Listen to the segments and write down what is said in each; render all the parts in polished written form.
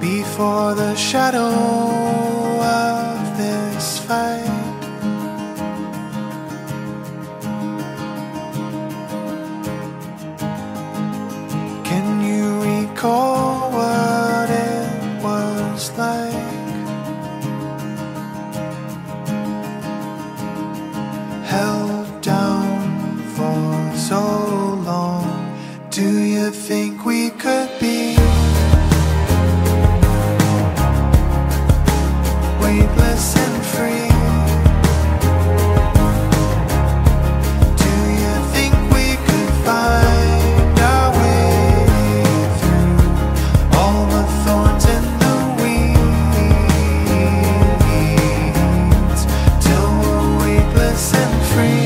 before the shadow of this fight. Can you recall what it was like? Held down for so long. Do you think we could be weightless and free? Do you think we could find our way through all the thorns and the weeds till we're weightless and free?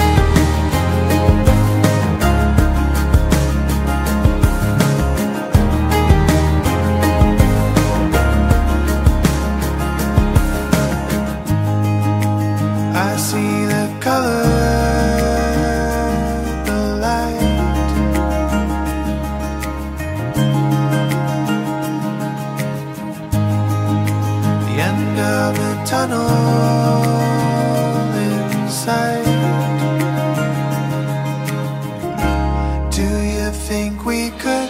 I see the color, the light. The end of the tunnel in sight. Do you think we could